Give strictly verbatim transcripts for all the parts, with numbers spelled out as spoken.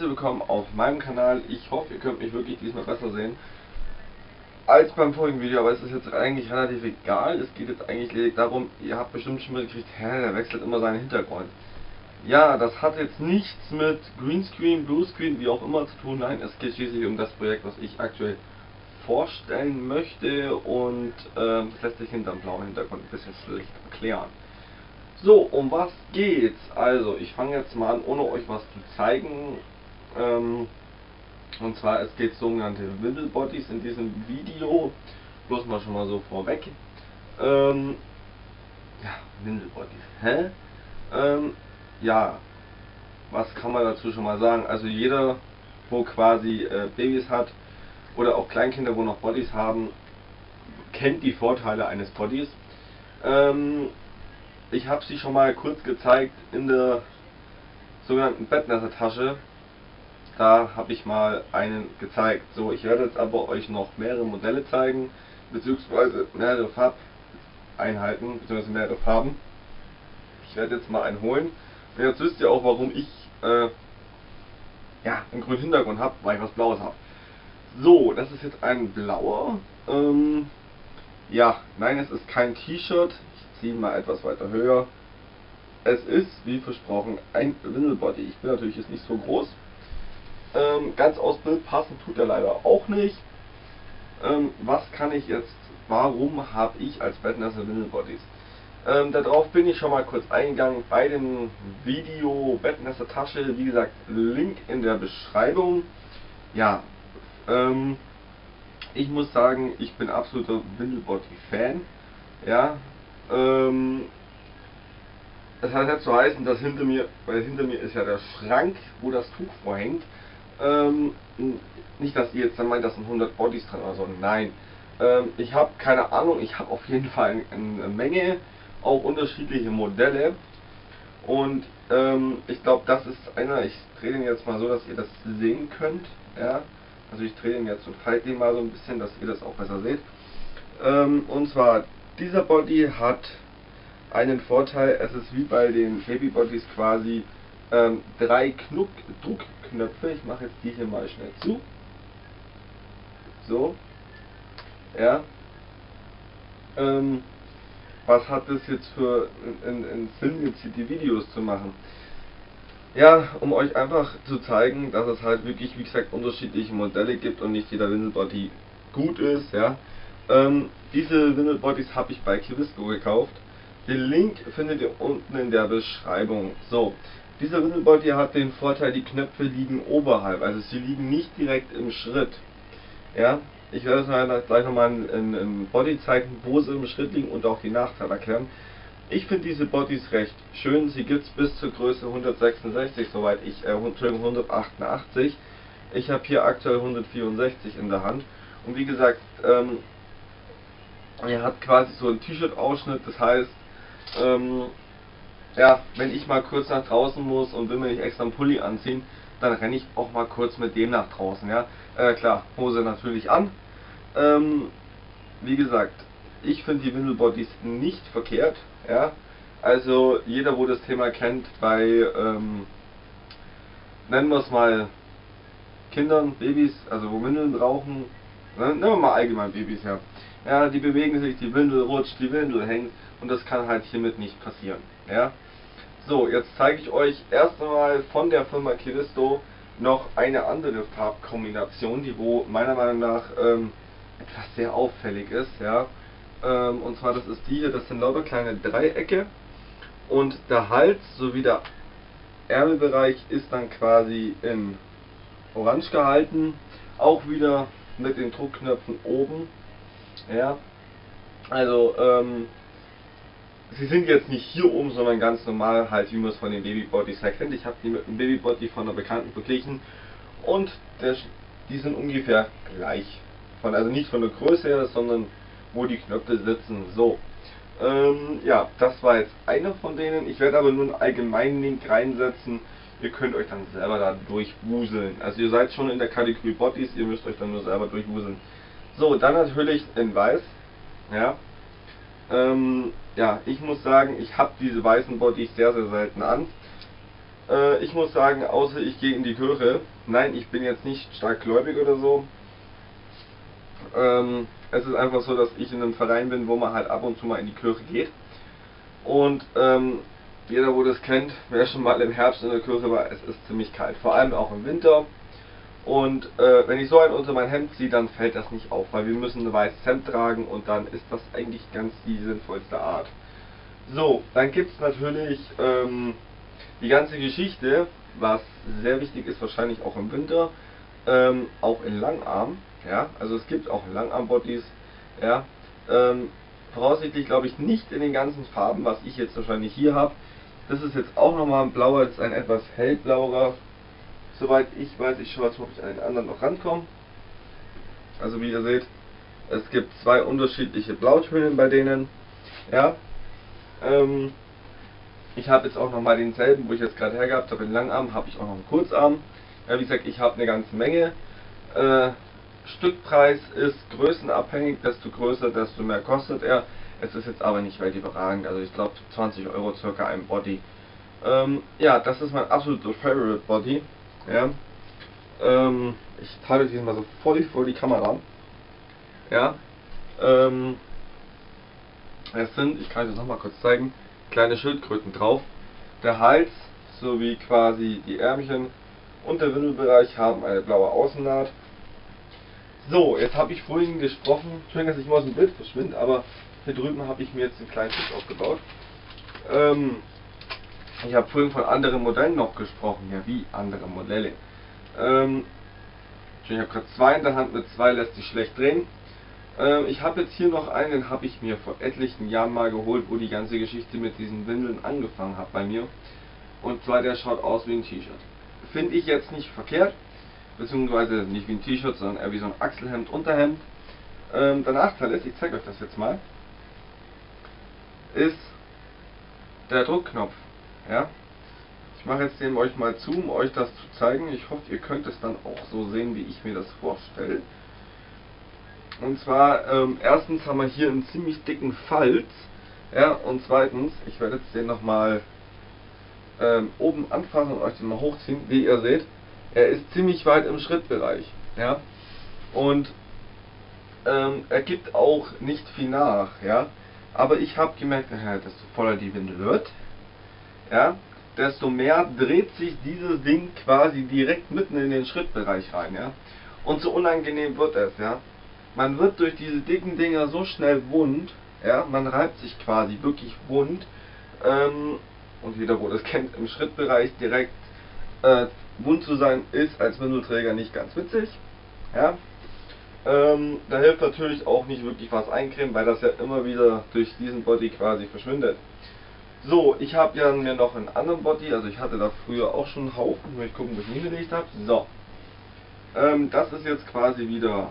herzlich willkommen auf meinem Kanal. Ich hoffe, ihr könnt mich wirklich diesmal besser sehen als beim vorigen Video, aber es ist jetzt eigentlich relativ egal. Es geht jetzt eigentlich lediglich darum, ihr habt bestimmt schon mitgekriegt, hä, der wechselt immer seinen Hintergrund. Ja, das hat jetzt nichts mit Greenscreen, Bluescreen, wie auch immer zu tun. Nein, es geht schließlich um das Projekt, was ich aktuell vorstellen möchte, und ähm, das lässt sich hinter dem blauen Hintergrund ein bisschen schlecht erklären. So, um was geht's? Also, ich fange jetzt mal an, ohne euch was zu zeigen. Ähm, und zwar, es geht sogenannte Windle-Bodies in diesem Video. Bloß mal schon mal so vorweg. Ähm, ja, Windle-Bodies. Hä? Ähm, ja, was kann man dazu schon mal sagen? Also, jeder, wo quasi äh, Babys hat, oder auch Kleinkinder, wo noch Bodies haben, kennt die Vorteile eines Bodies. Ähm, Ich habe sie schon mal kurz gezeigt in der sogenannten Bettnässertasche. Da habe ich mal einen gezeigt. So, ich werde jetzt aber euch noch mehrere Modelle zeigen, beziehungsweise mehrere Farbeinheiten, beziehungsweise mehrere Farben. Ich werde jetzt mal einen holen. Und jetzt wisst ihr auch, warum ich äh, ja, einen grünen Hintergrund habe, weil ich was Blaues habe. So, das ist jetzt ein blauer. Ähm, ja, nein, es ist kein T-Shirt. Ich ziehe mal etwas weiter höher. Es ist, wie versprochen, ein Windle-Body. Ich bin natürlich jetzt nicht so groß. Ähm, ganz aus Bild passen tut er leider auch nicht. Ähm, was kann ich jetzt, warum habe ich als Bettnässer Windle-Bodies? Ähm, darauf bin ich schon mal kurz eingegangen bei dem Video Bettnässer Tasche. Wie gesagt, Link in der Beschreibung. Ja, ähm, ich muss sagen, ich bin absoluter Windle-Body-Fan. Ja, ähm, das hat jetzt zu heißen, dass hinter mir, weil hinter mir ist ja der Schrank, wo das Tuch vorhängt. Ähm, nicht, dass ihr jetzt dann meint, das sind hundert Bodies drin oder so. Nein. Ähm, ich habe keine Ahnung, ich habe auf jeden Fall eine Menge, auch unterschiedliche Modelle. Und ähm, ich glaube, das ist einer, ich drehe den jetzt mal so, dass ihr das sehen könnt. Ja? Also ich drehe den jetzt und halte den mal so ein bisschen, dass ihr das auch besser seht. Ähm, und zwar, dieser Body hat einen Vorteil, es ist wie bei den Babybodies quasi ähm, drei Knuck Druckknöpfe. Ich mache jetzt die hier mal schnell zu. So. Ja. Ähm, was hat das jetzt für einen Sinn, jetzt hier die Videos zu machen? Ja, um euch einfach zu zeigen, dass es halt wirklich, wie gesagt, unterschiedliche Modelle gibt und nicht jeder Windle-Body gut ist. Ja. Ähm, diese Windle-Bodies habe ich bei Kiwisko gekauft. Den Link findet ihr unten in der Beschreibung. So, dieser Windle-Body hat den Vorteil, die Knöpfe liegen oberhalb, also sie liegen nicht direkt im Schritt. Ja, ich werde es gleich nochmal in, in Body zeigen, wo sie im Schritt liegen, und auch die Nachteile erklären. Ich finde diese Bodies recht schön. Sie gibt es bis zur Größe hundertsechsundsechzig, soweit ich, äh, hundertachtundachtzig. Ich habe hier aktuell hundertvierundsechzig in der Hand. Und wie gesagt, ähm, er hat quasi so einen T-Shirt-Ausschnitt, das heißt, ähm, ja, wenn ich mal kurz nach draußen muss und will mir nicht extra einen Pulli anziehen, dann renne ich auch mal kurz mit dem nach draußen. Ja, äh, klar, Hose natürlich an. Ähm, wie gesagt, ich finde die Windle-Bodies nicht verkehrt. Ja, also jeder, wo das Thema kennt, bei ähm, nennen wir es mal Kindern, Babys, also wo Windeln brauchen, nehmen wir mal allgemein Babys her. Ja, die bewegen sich, die Windel rutscht, die Windel hängt, und das kann halt hiermit nicht passieren. Ja. So, jetzt zeige ich euch erst einmal von der Firma Kiwisko noch eine andere Farbkombination, die wo meiner Meinung nach ähm, etwas sehr auffällig ist. Ja. Ähm, und zwar, das ist die hier, das sind lauter kleine Dreiecke, und der Hals sowie der Ärmelbereich ist dann quasi in orange gehalten, auch wieder mit den Druckknöpfen oben. Ja, also ähm, sie sind jetzt nicht hier oben, sondern ganz normal, halt wie man es von den Babybodies her kennt. Ich habe die mit dem Babybody von einer Bekannten verglichen, und der, die sind ungefähr gleich. Von, also nicht von der Größe her, sondern wo die Knöpfe sitzen. So, ähm, ja, das war jetzt einer von denen. Ich werde aber nur einen allgemeinen Link reinsetzen. Ihr könnt euch dann selber da durchwuseln. Also ihr seid schon in der Kategorie Bodies, ihr müsst euch dann nur selber durchwuseln. So, dann natürlich in weiß. Ja, ähm, ja, ich muss sagen, ich habe diese weißen Bodies sehr, sehr selten an. Äh, ich muss sagen, außer ich gehe in die Kirche, nein, ich bin jetzt nicht stark gläubig oder so. Ähm, es ist einfach so, dass ich in einem Verein bin, wo man halt ab und zu mal in die Kirche geht. Und ähm, jeder, wo das kennt, wer schon mal im Herbst in der Kirche war, es ist ziemlich kalt, vor allem auch im Winter. Und äh, wenn ich so einen unter mein Hemd ziehe, dann fällt das nicht auf, weil wir müssen ein weißes Hemd tragen und dann ist das eigentlich ganz die sinnvollste Art. So, dann gibt es natürlich ähm, die ganze Geschichte, was sehr wichtig ist, wahrscheinlich auch im Winter, ähm, auch in Langarm. Ja, also es gibt auch Langarm-Bodies. Ja, ähm, voraussichtlich glaube ich nicht in den ganzen Farben, was ich jetzt wahrscheinlich hier habe. Das ist jetzt auch nochmal ein blauer, das ist ein etwas hellblauer. Soweit ich weiß, ich schaue jetzt mal, ob ich an den anderen noch rankomme. Also wie ihr seht, es gibt zwei unterschiedliche Blautöne bei denen. Ja, ähm, ich habe jetzt auch nochmal denselben, wo ich jetzt gerade hergehabt habe, den Langarm, habe ich auch noch einen Kurzarm. Ja, wie gesagt, ich habe eine ganze Menge. Äh, Stückpreis ist größenabhängig, desto größer, desto mehr kostet er. Es ist jetzt aber nicht weit überragend, also ich glaube zwanzig Euro circa ein Body. Ähm, ja, das ist mein absoluter Favorite Body. Ja. Ähm, ich halte euch mal so voll vor die Kamera. Ja. Ähm, es sind, ich kann euch das nochmal kurz zeigen, kleine Schildkröten drauf. Der Hals sowie quasi die Ärmchen und der Windelbereich haben eine blaue Außennaht. So, jetzt habe ich vorhin gesprochen, Entschuldigung, dass ich mal aus dem Bild verschwinde, aber hier drüben habe ich mir jetzt einen kleinen Tisch aufgebaut. Ähm, ich habe vorhin von anderen Modellen noch gesprochen, ja wie andere Modelle. Ähm, ich habe gerade zwei in der Hand, mit zwei lässt sich schlecht drehen. Ähm, ich habe jetzt hier noch einen, den habe ich mir vor etlichen Jahren mal geholt, wo die ganze Geschichte mit diesen Windeln angefangen hat bei mir. Und zwar der schaut aus wie ein T-Shirt. Finde ich jetzt nicht verkehrt. Beziehungsweise nicht wie ein T-Shirt, sondern eher wie so ein Achselhemd, Unterhemd. Ähm, der Nachteil ist, ich zeige euch das jetzt mal, ist der Druckknopf. Ja? Ich mache jetzt den euch mal zu, um euch das zu zeigen. Ich hoffe, ihr könnt es dann auch so sehen, wie ich mir das vorstelle. Und zwar, ähm, erstens haben wir hier einen ziemlich dicken Falz. Ja, und zweitens, ich werde jetzt den nochmal ähm, oben anfassen und euch den mal hochziehen, wie ihr seht. Er ist ziemlich weit im Schrittbereich, ja, und ähm, er gibt auch nicht viel nach, ja, aber ich habe gemerkt, ja, desto voller die Windel wird, ja, desto mehr dreht sich dieses Ding quasi direkt mitten in den Schrittbereich rein, ja, und so unangenehm wird es, ja, man wird durch diese dicken Dinger so schnell wund, ja, man reibt sich quasi wirklich wund, ähm, und jeder, wo das kennt, im Schrittbereich direkt äh, wund zu sein, ist als Windelträger nicht ganz witzig. Ja? Ähm, da hilft natürlich auch nicht wirklich was eincremen, weil das ja immer wieder durch diesen Body quasi verschwindet. So, ich habe ja mir noch einen anderen Body, also ich hatte da früher auch schon einen Haufen, ich möchte gucken, wo ich ihn hingelegt habe. So, ähm, das ist jetzt quasi wieder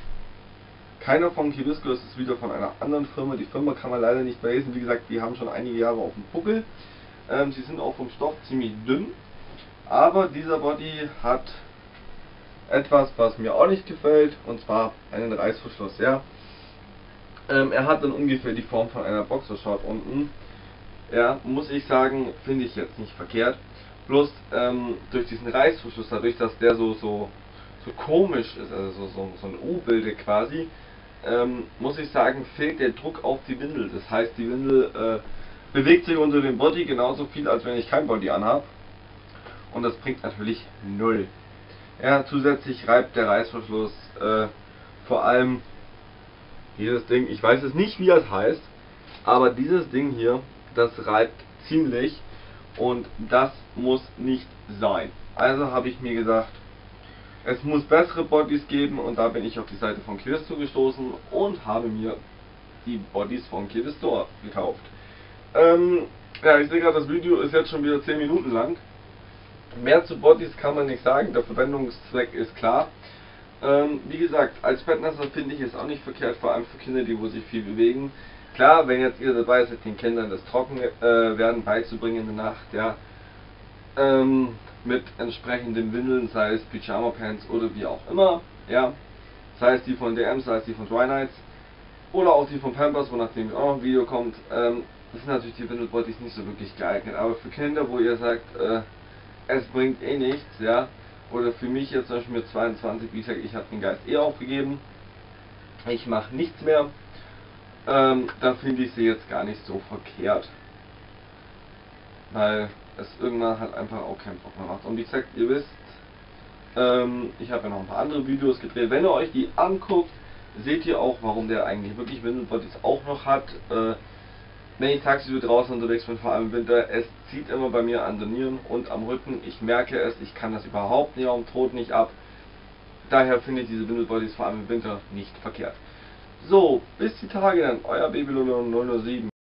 keiner von Kivisco, das ist wieder von einer anderen Firma. Die Firma kann man leider nicht mehr lesen, wie gesagt, die haben schon einige Jahre auf dem Buckel. Ähm, sie sind auch vom Stoff ziemlich dünn. Aber dieser Body hat etwas, was mir auch nicht gefällt, und zwar einen Reißverschluss. Ja. Ähm, er hat dann ungefähr die Form von einer Boxershort unten. Ja, muss ich sagen, finde ich jetzt nicht verkehrt. Bloß ähm, durch diesen Reißverschluss, dadurch, dass der so so so komisch ist, also so, so, so ein U-Bilde quasi, ähm, muss ich sagen, fehlt der Druck auf die Windel. Das heißt, die Windel äh, bewegt sich unter dem Body genauso viel, als wenn ich kein Body anhabe. Und das bringt natürlich null. Ja, zusätzlich reibt der Reißverschluss äh, vor allem dieses Ding, ich weiß es nicht, wie das heißt, aber dieses Ding hier, das reibt ziemlich und das muss nicht sein. Also habe ich mir gesagt, es muss bessere Bodies geben und da bin ich auf die Seite von Kivisco gestoßen und habe mir die Bodies von Kivisco gekauft. Ähm, ja, ich sehe gerade, das Video ist jetzt schon wieder zehn Minuten lang. Mehr zu Bodies kann man nicht sagen, der Verwendungszweck ist klar. Ähm, wie gesagt, als Bettnässer finde ich es auch nicht verkehrt, vor allem für Kinder, die wo sich viel bewegen. Klar, wenn jetzt ihr dabei seid, den Kindern das Trockenwerden äh, beizubringen in der Nacht, ja, ähm, mit entsprechenden Windeln, sei es Pyjama Pants oder wie auch immer, ja, sei es die von D M, sei es die von Dry Nights oder auch die von Pampers, wo nachdem auch noch ein Video kommt, ähm, das sind natürlich die Windelbodies nicht so wirklich geeignet, aber für Kinder, wo ihr sagt, äh, es bringt eh nichts, ja. Oder für mich jetzt zum Beispiel mit zweiundzwanzig, wie gesagt, ich habe den Geist eh aufgegeben. Ich mache nichts mehr. Ähm, da finde ich sie jetzt gar nicht so verkehrt. Weil es irgendwann halt einfach auch keinen Bock mehr macht. Und wie gesagt, ihr wisst, ähm, ich habe ja noch ein paar andere Videos gedreht. Wenn ihr euch die anguckt, seht ihr auch, warum der eigentlich wirklich Windelbodies auch noch hat. Äh, wenn ich tagsüber draußen unterwegs bin, vor allem im Winter, es zieht immer bei mir an den Nieren und am Rücken. Ich merke es, ich kann das überhaupt nicht, am Tod nicht ab. Daher finde ich diese Windelbodies vor allem im Winter nicht verkehrt. So, bis die Tage dann, euer Babylon null null sieben.